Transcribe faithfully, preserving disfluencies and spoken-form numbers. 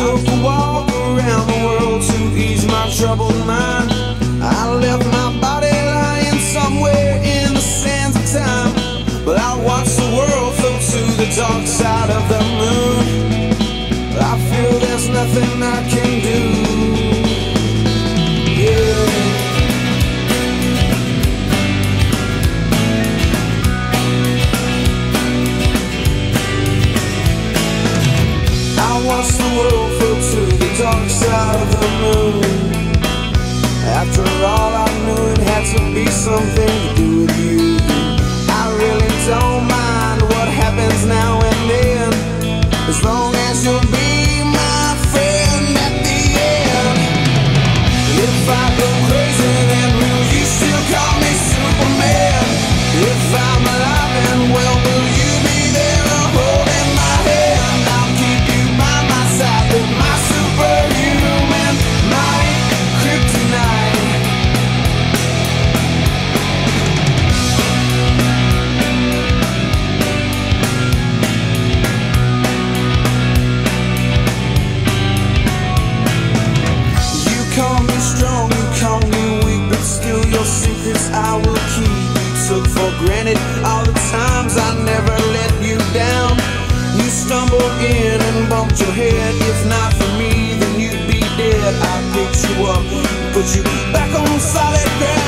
took a walk around the world to ease my troubled mind. I left my body lying somewhere in the sands of time, but I watched the world float to the dark side of the moon. I feel there's nothing I can do. Yeah. I watched the world float to the dark side of the moon. After all, I knew it had to be something to do with you. I really don't mind what happens now and then, as long as you'll be my friend at the end. If I go crazy, then will you still call me Superman? If I'm alive and well, will you be there holding my hand? I'll keep you by my side with my superhuman might, kryptonite. Call me strong, you call me weak, but still your secrets I will keep. You took for granted all the times I never let you down. You stumbled in and bumped your head. If not for me, then you'd be dead. I picked you up, put you back on solid ground.